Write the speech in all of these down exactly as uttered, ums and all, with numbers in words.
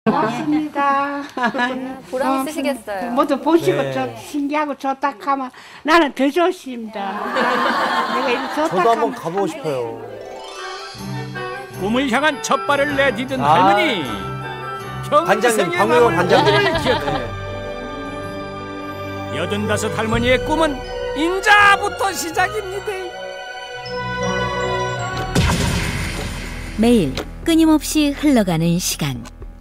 고맙습니다. 보람 있으시겠어요. 모두 보시고 네. 저 신기하고 좋다 하면 나는 더 좋습니다. 내가 이렇게 좋다 저도 한번 하면 가보고 싶어요. 꿈을 향한 첫 발을 내디딘 아. 할머니. 반장님, 평생의 박물관 마음을 반장님. 오늘 기억해. 여든다섯 할머니의 꿈은 인자부터 시작입니다. 매일 끊임없이 흘러가는 시간.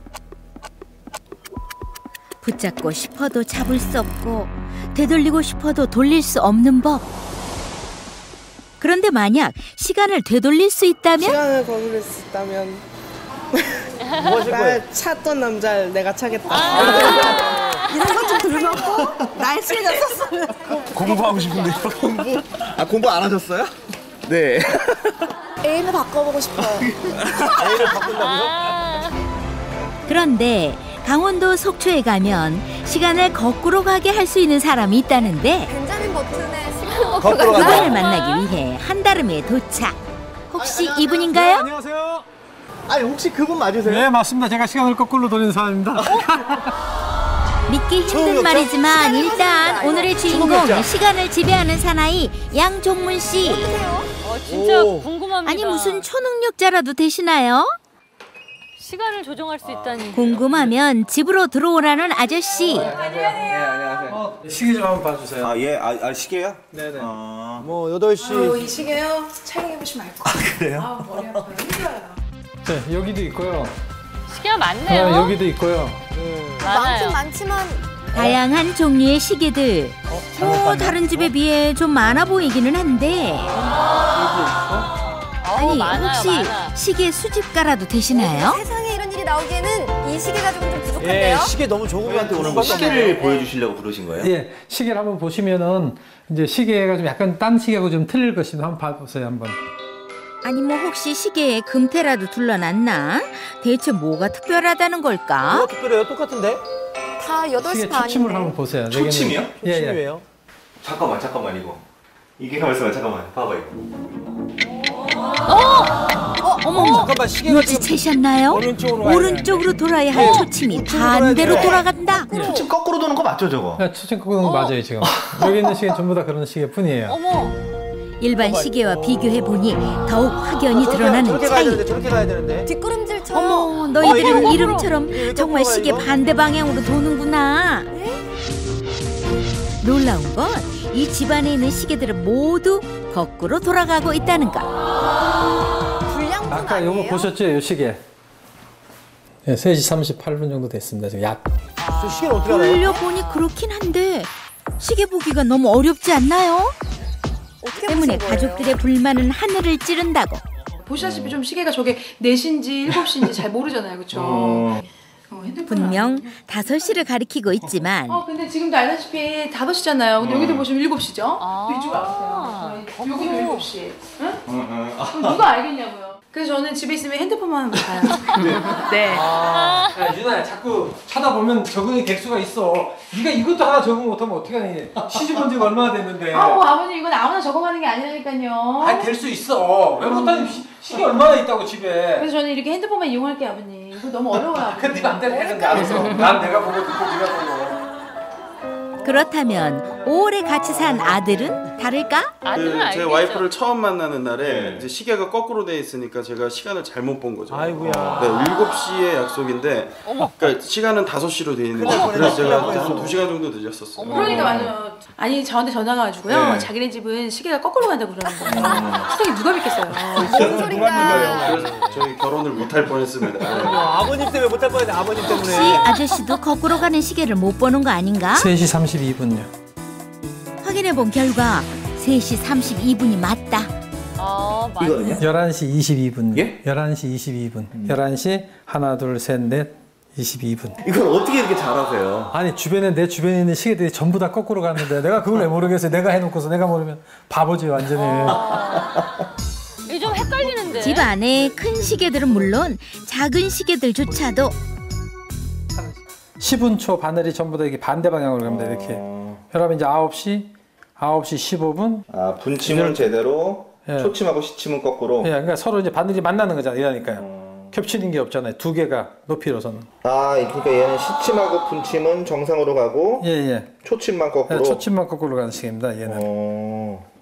붙잡고 싶어도 잡을 수 없고 되돌리고 싶어도 돌릴 수 없는 법. 그런데 만약 시간을 되돌릴 수 있다면? 시간을 거둘 수 있다면 뭐 하실 거예요? 날 찾던 남자를 내가 차겠다. 이런 것 좀 들먹고 날씨가 썼으면 공부하고 싶은데 공부? 아 공부 안 하셨어요? 네. 애인을 바꿔보고 싶어요. 애인을 바꾼다고요? 그런데 강원도 속초에 가면 시간을 거꾸로 가게 할 수 있는 사람이 있다는데 벤자민 버튼에 시간 거꾸로 거꾸로 가자. 그분을 만나기 위해 한달음에 도착. 혹시 이분인가요? 안녕하세요. 아니 혹시 그분 맞으세요? 네, 맞습니다. 제가 시간을 거꾸로 돌리는 사람입니다. 믿기 힘든 초능력자? 말이지만 일단 오늘의 주인공 초능력자. 시간을 지배하는 사나이 양종문 씨. 어, 진짜 오. 궁금합니다. 아니 무슨 초능력자라도 되시나요? 시간을 조정할 수 있다니. 궁금하면 집으로 들어오라는 아저씨. 네 안녕하세요. 어, 시계 좀 한번 봐주세요. 아 예, 아, 아 시계요? 네네. 아 뭐 여덟 시. 이 시계요? 촬영해보시면 알 거예요. 그래요? 아, 머리 아파요. 힘들어요. 네, 여기도 있고요. 시계가 많네요. 아, 여기도 있고요. 많아요. 많지만 다양한 종류의 시계들. 어, 뭐 잠깐만요. 다른 집에 비해 좀 많아 보이기는 한데 어우, 아니 많아요, 혹시 많아. 시계 수집가라도 되시나요? 세상에 이런 일이 나오기에는 이 시계 가지고는 좀 예, 부족한데요? 시계 너무 좋은 저희한테 오늘 뭐 시계를 보여주시려고 부르신 거예요? 예, 시계를 한번 보시면은 이제 시계가 좀 약간 딴 시계하고 좀 틀릴 것인데 한번 봐보세요 한번. 아니 뭐 혹시 시계에 금태라도 둘러놨나? 대체 뭐가 특별하다는 걸까? 뭐가 특별해요? 똑같은데? 다 여덟 시 시계 반인데. 초침을 한번 보세요. 네 개는- 초침이요? 예, 예. 초침이에요? 잠깐만 잠깐만 이거 이게 가만 있어봐 잠깐만 봐봐 이거. 어머, 잠깐만 시계가 지금 눈치채셨나요? 오른쪽으로 와야 오른쪽으로 돌아야 할 초침이 우측으로 돌아야 반대로 돼. 돌아간다. 초침 거꾸로 도는 거 맞죠 저거? 야, 초침 끄는 거 맞아요 지금. 여기 있는 시계는 전부 다 그런 시계뿐이에요. 어머. 일반 시계와 비교해 보니 더욱 확연히 저렇게, 드러나는 저렇게 가야 차이. 되는데 저렇게 가야 되는데. 뒷걸음질처럼. 어머, 너희들은 어, 이거 이름처럼 이거 정말 거꾸로 시계 가, 이거? 반대 방향으로 도는구나. 놀라운 건 이 집안에 있는 시계들은 모두 거꾸로 돌아가고 있다는 것. 불량분 아까 아니에요? 요거 보셨죠? 요 시계. 네, 세 시 삼십팔 분 정도 됐습니다. 지금 약. 저 시계를 어떻게 알아요? 돌려보니 그렇긴 한데 시계 보기가 너무 어렵지 않나요? 어떻게 때문에 보신 거예요? 가족들의 불만은 하늘을 찌른다고. 보시다시피 좀 시계가 저게 네 시인지 일곱 시인지 잘 모르잖아요. 그쵸? 어, 핸드폰은 분명 아니고. 다섯 시를 가리키고 있지만 어, 근데 지금도 알다시피 다섯 시잖아요. 근데 여기도 보시면 일곱 시죠? 아. 또 이쪽으로 아세요? 저희 여기도 거꾸로. 일곱 시. 응? 그럼 누가 알겠냐고요. 그래서 저는 집에 있으면 핸드폰만 봐요. 네. 야, 유나야 자꾸 쳐다보면 적응의 객수가 있어. 네가 이것도 하나 적응 못하면 어떡하니. 시집 온 지가 얼마나 됐는데. 아우 아버님 이건 아무나 적어가는 게 아니라니까요. 아니 될 수 있어. 왜 못하니. 시- 시계 얼마나 있다고 집에. 그래서 저는 이렇게 핸드폰만 이용할게요 아버님. 이거 너무 어려워요. 그 네 맘대로 했는데 알았어. 난 내가 보고 듣고 네가 보고. 그렇다면 오래 같이 산 아들은 다를까? 아들은 그 제 알겠죠. 와이프를 처음 만나는 날에 네. 이제 시계가 거꾸로 돼 있으니까 제가 시간을 잘못 본 거죠. 아이고야. 네, 일곱 시에 약속인데 그러니까 시간은 다섯 시로 돼 있는데 큰일 그래서 제가 뻔했어. 한 두 시간 정도 늦었었어요. 그러니까 맞아요. 아니 저한테 전화가 와가지고요. 네. 자기네 집은 시계가 거꾸로 간다고 그러는 거예요. 세상에 누가 믿겠어요. 뭔 소린가. 그래서 저희 결혼을 못 할 뻔했습니다. 아, 아버님 때문에 못할 뻔했네. 아버님 혹시 때문에. 아저씨도 거꾸로 가는 시계를 못 보는 거 아닌가? 세 시 삼십이 분요. 확인해 본 결과 세 시 삼십이 분이 맞다. 아, 맞네. 이거는요? 열한 시 이십이 분. 예? 열한 시 이십이 분. 열한 시 하나 둘 셋 넷 이십이 분. 이걸 어떻게 이렇게 잘하세요? 아니 주변에 내 주변에 있는 시계들이 전부 다 거꾸로 가는데 내가 그걸 왜 모르겠어요. 내가 해놓고서 내가 모르면 바보지 완전히. 이게 좀 헷갈리는데. 집 안에 큰 시계들은 물론 작은 시계들조차도 십 분 초 바늘이 전부 다 이렇게 반대 방향으로 갑니다. 이렇게. 그러면 이제 아홉 시, 아홉 시 십오 분. 아 분침은 제대로, 예. 초침하고 시침은 거꾸로. 예, 그러니까 서로 이제 바늘이 만나는 거잖아요. 이러니까요. 겹치는 게 없잖아요. 두 개가 높이로서는. 아, 그러니까 얘는 시침하고 분침은 정상으로 가고 예, 예. 초침만 거꾸로. 네, 초침만 거꾸로 가는 식입니다. 얘는. 어...